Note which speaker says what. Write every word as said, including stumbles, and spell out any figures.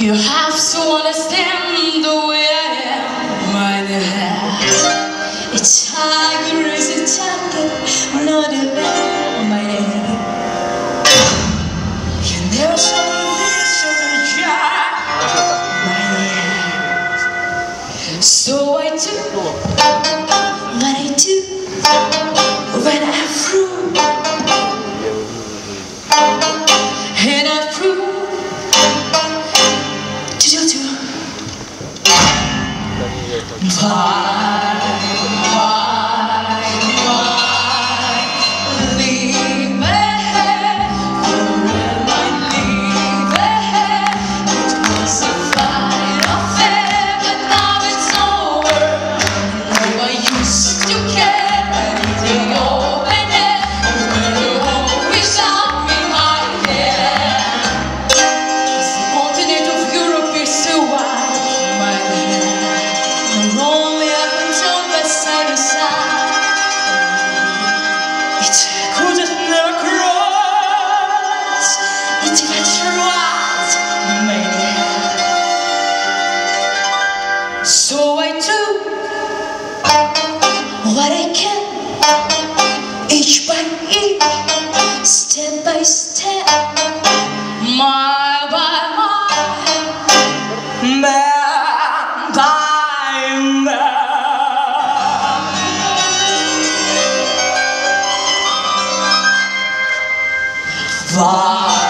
Speaker 1: You have to understand the way I am, my dear. It's tiger is a tiger, not a man, my dear. You never saw this other child, my dear. So I do what I do when I prove, and I prove. Why, why, why leave me? Forever leave me. It was a fight affair, but now it's over. No, I used to care anything open air. When you always up in my head. The continent of Europe is so wide, my dear. Only up until the side to side, it couldn't never cross. It even tried, maybe. So I do what I can, each by each, step by step, mile by mile, man by Why?